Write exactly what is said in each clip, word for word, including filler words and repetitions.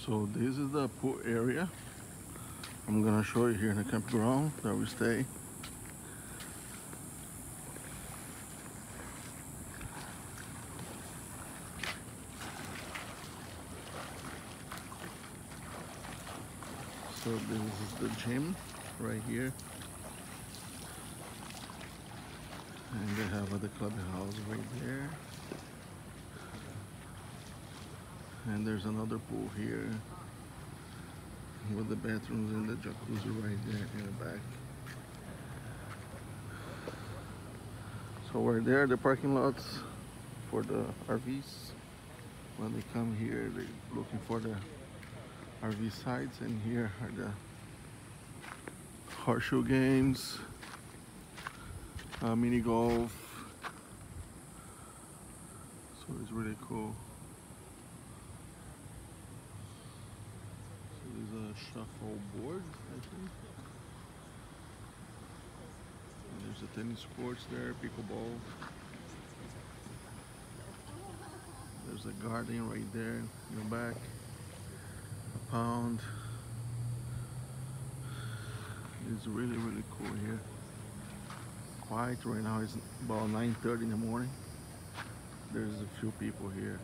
So this is the pool area. I'm gonna show you here in the campground that we stay. So this is the gym right here. And they have the clubhouse right there. And there's another pool here with the bathrooms and the jacuzzi right there in the back. So we're there, the parking lots for the R Vs. When they come here, they're looking for the R V sites, and here are the horseshoe games, uh, mini golf. So it's really cool. So there's a shuffle board, I think. And there's a tennis courts there, pickleball. There's a garden right there in the back. A pound. It's really, really cool here. Quiet right now. It's about nine thirty in the morning. There's a few people here.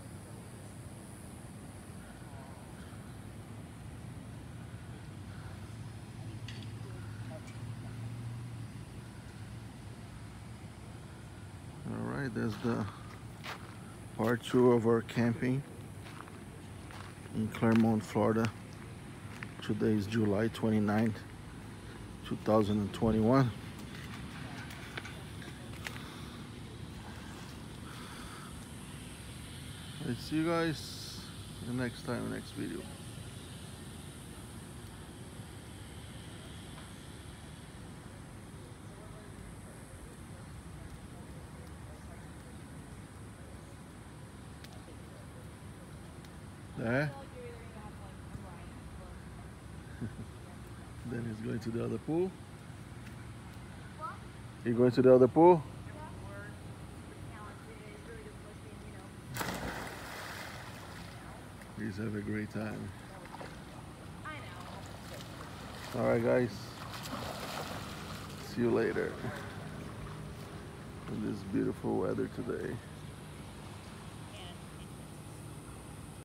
All right, there's the part two of our camping in Clermont, Florida. Today is July twenty-ninth, two thousand twenty-one. I'll see you guys the next time, next video. There. Then he's going to the other pool. You going to the other pool? He's having a great time. All right, guys. See you later. In this beautiful weather today.